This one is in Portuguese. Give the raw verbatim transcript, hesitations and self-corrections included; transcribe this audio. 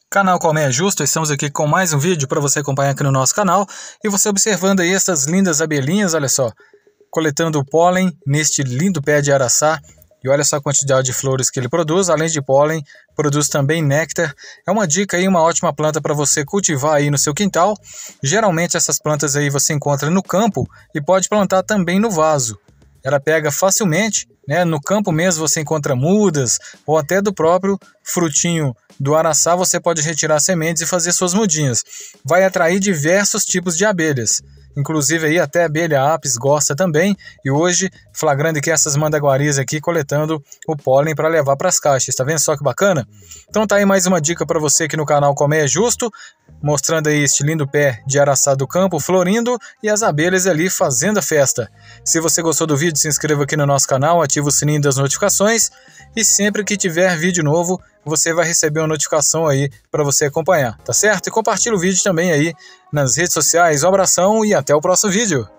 Canal Colmeia Justo, estamos aqui com mais um vídeo para você acompanhar aqui no nosso canal. E você observando aí essas lindas abelhinhas, olha só, coletando o pólen neste lindo pé de araçá. E olha só a quantidade de flores que ele produz, além de pólen, produz também néctar. É uma dica aí, uma ótima planta para você cultivar aí no seu quintal. Geralmente essas plantas aí você encontra no campo e pode plantar também no vaso. Ela pega facilmente, né? No campo mesmo você encontra mudas ou até do próprio frutinho do araçá você pode retirar sementes e fazer suas mudinhas. Vai atrair diversos tipos de abelhas. Inclusive aí até a abelha apis gosta também. E hoje flagrando aqui essas mandaguarias aqui coletando o pólen para levar para as caixas. Tá vendo só que bacana? Então tá aí mais uma dica para você aqui no canal Colmeia Justo, mostrando aí este lindo pé de araçá do campo florindo e as abelhas ali fazendo a festa. Se você gostou do vídeo, se inscreva aqui no nosso canal, ativa o sininho das notificações e sempre que tiver vídeo novo, você vai receber uma notificação aí para você acompanhar, tá certo? E compartilha o vídeo também aí nas redes sociais. Um abração e até o próximo vídeo.